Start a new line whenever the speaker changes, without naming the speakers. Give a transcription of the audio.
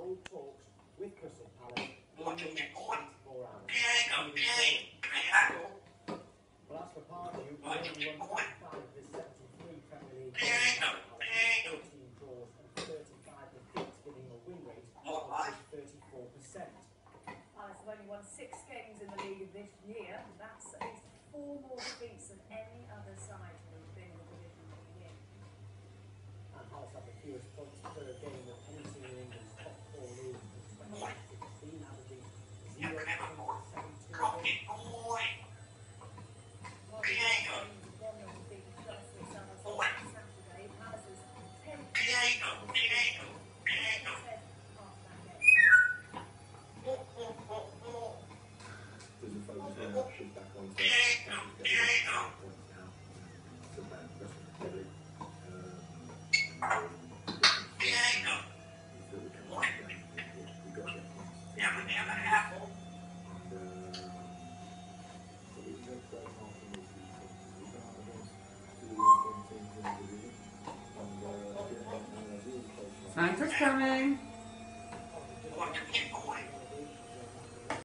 hold talks with Crystal Palace in the next 24 hours. Well, as for Pardew, he only won 25 of his 73 Premier League games, 14 draws and 35 defeats, giving a win rate of 34%.
Palace have only won 6 games in the league this year. That's at least 4 more defeats than any other side who have been in the division for the year.
And Palace have the fewest points per game of any team in England's top 4 leagues, with 2016 averaging 0.72 games.
Shift back on
Santa's coming.